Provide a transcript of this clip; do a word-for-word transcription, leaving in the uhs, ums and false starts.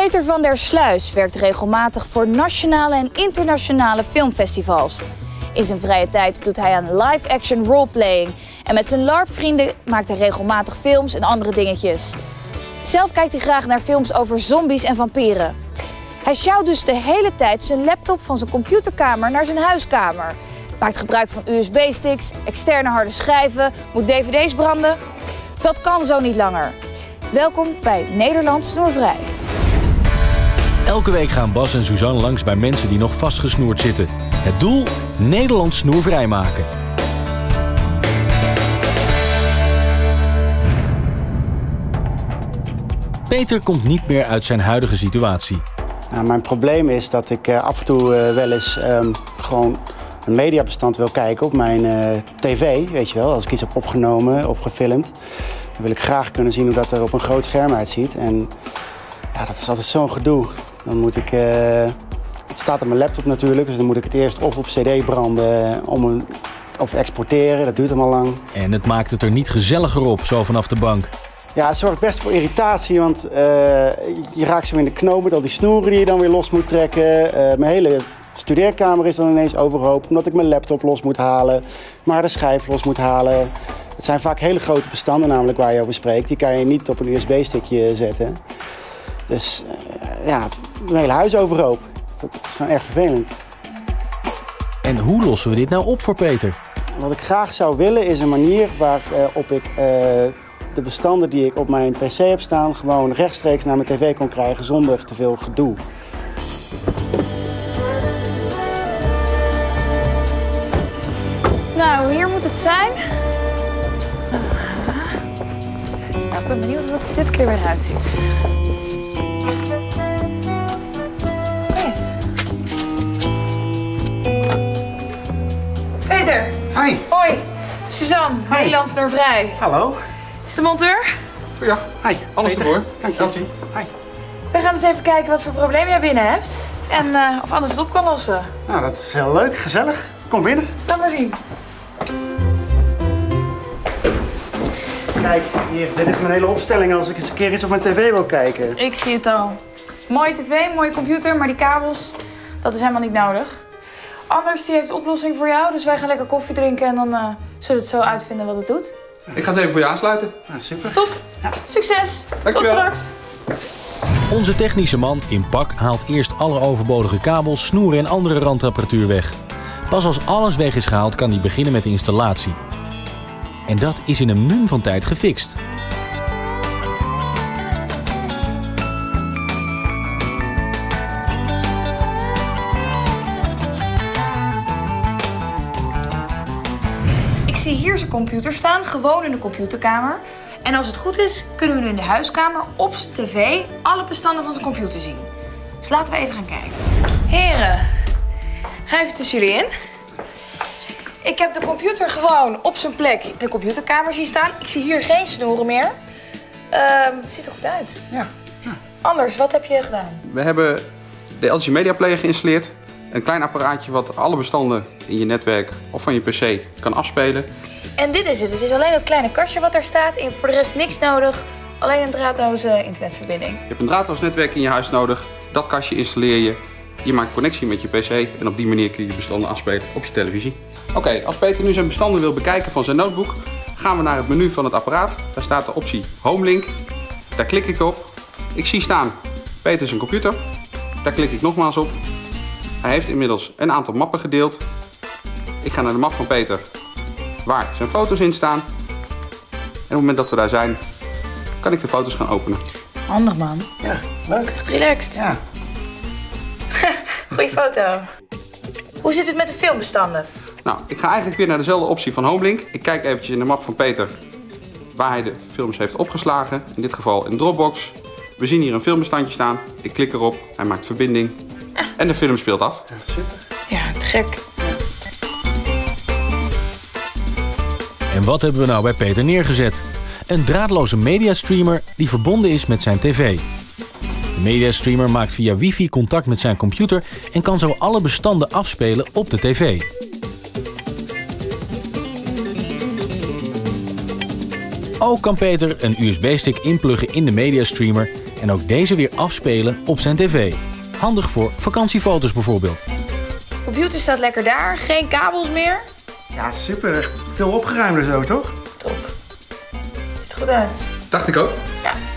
Peter van der Sluis werkt regelmatig voor nationale en internationale filmfestivals. In zijn vrije tijd doet hij aan live-action roleplaying. En met zijn LARP-vrienden maakt hij regelmatig films en andere dingetjes. Zelf kijkt hij graag naar films over zombies en vampieren. Hij sjouwt dus de hele tijd zijn laptop van zijn computerkamer naar zijn huiskamer. Maakt gebruik van U S B-sticks, externe harde schijven, moet D V D's branden. Dat kan zo niet langer. Welkom bij Nederland Snoervrij. Elke week gaan Bas en Suzanne langs bij mensen die nog vastgesnoerd zitten. Het doel? Nederland snoervrij maken. Peter komt niet meer uit zijn huidige situatie. Nou, mijn probleem is dat ik uh, af en toe uh, wel eens um, gewoon een mediabestand wil kijken op mijn uh, tv, weet je wel. Als ik iets heb opgenomen of gefilmd, dan wil ik graag kunnen zien hoe dat er op een groot scherm uitziet. En ja, dat is altijd zo'n gedoe. Dan moet ik, uh, het staat op mijn laptop natuurlijk, dus dan moet ik het eerst of op cd branden om een, of exporteren. Dat duurt allemaal lang. En het maakt het er niet gezelliger op, zo vanaf de bank. Ja, het zorgt best voor irritatie, want uh, je raakt zo in de knoop met al die snoeren die je dan weer los moet trekken. Uh, mijn hele studeerkamer is dan ineens overhoop, omdat ik mijn laptop los moet halen, maar de schijf los moet halen. Het zijn vaak hele grote bestanden namelijk waar je over spreekt. Die kan je niet op een U S B-stickje zetten. Dus uh, ja, mijn hele huis overhoop. Dat, dat is gewoon erg vervelend. En hoe lossen we dit nou op voor Peter? Wat ik graag zou willen is een manier waarop ik uh, de bestanden die ik op mijn pc heb staan gewoon rechtstreeks naar mijn tv kon krijgen zonder te veel gedoe. Nou, hier moet het zijn. Nou, ik ben benieuwd hoe het dit keer weer uitziet. Hey. Peter. Hi. Hoi. Suzanne, Hi. Nederland Snoervrij. Hallo. Is de monteur? Goeiedag. Hi. Alles Peter. ervoor. Dank je. Elsie. Hi. We gaan eens even kijken wat voor probleem jij binnen hebt. En uh, of anders het op kan lossen. Nou, dat is heel leuk, gezellig. Kom binnen. Laat maar zien. Kijk, hier, dit is mijn hele opstelling als ik eens een keer iets op mijn tv wil kijken. Ik zie het al. Mooie tv, mooie computer, maar die kabels, dat is helemaal niet nodig. Anders die heeft de oplossing voor jou, dus wij gaan lekker koffie drinken en dan uh, zullen we het zo uitvinden wat het doet. Ik ga eens even voor je aansluiten. Nou, super. Top, Ja. succes. Dankjewel. Tot straks. Onze technische man in pak haalt eerst alle overbodige kabels, snoeren en andere randapparatuur weg. Pas als alles weg is gehaald kan hij beginnen met de installatie. En dat is in een mum van tijd gefixt. Ik zie hier zijn computer staan, gewoon in de computerkamer. En als het goed is, kunnen we nu in de huiskamer op zijn tv alle bestanden van zijn computer zien. Dus laten we even gaan kijken. Heren, ga even tussen jullie in. Ik heb de computer gewoon op zijn plek in de computerkamer zien staan. Ik zie hier geen snoeren meer. Uh, het ziet er goed uit. Ja. ja. Anders, wat heb je gedaan? We hebben de L G Media Player geïnstalleerd. Een klein apparaatje wat alle bestanden in je netwerk of van je pc kan afspelen. En dit is het. Het is alleen dat kleine kastje wat daar staat. En voor de rest niks nodig. Alleen een draadloze internetverbinding. Je hebt een draadloos netwerk in je huis nodig. Dat kastje installeer je. Je maakt connectie met je pc en op die manier kun je je bestanden afspelen op je televisie. Oké, okay, als Peter nu zijn bestanden wil bekijken van zijn notebook, gaan we naar het menu van het apparaat. Daar staat de optie Home Link. Daar klik ik op. Ik zie staan Peter zijn computer. Daar klik ik nogmaals op. Hij heeft inmiddels een aantal mappen gedeeld. Ik ga naar de map van Peter waar zijn foto's in staan. En op het moment dat we daar zijn, kan ik de foto's gaan openen. Handig man. Ja, leuk. Echt relaxed. Ja. Goeie foto. Hoe zit het met de filmbestanden? Nou, ik ga eigenlijk weer naar dezelfde optie van Homelink. Ik kijk eventjes in de map van Peter waar hij de films heeft opgeslagen. In dit geval in Dropbox. We zien hier een filmbestandje staan. Ik klik erop, hij maakt verbinding en de film speelt af. Ja, super. Ja, te gek. En wat hebben we nou bij Peter neergezet? Een draadloze mediastreamer die verbonden is met zijn tv. De mediastreamer maakt via wifi contact met zijn computer en kan zo alle bestanden afspelen op de tv. Ook kan Peter een U S B-stick inpluggen in de mediastreamer en ook deze weer afspelen op zijn tv. Handig voor vakantiefoto's bijvoorbeeld. De computer staat lekker daar, geen kabels meer. Ja, super. Echt veel opgeruimder zo, toch? Top. Ziet er goed uit. Dacht ik ook. Ja.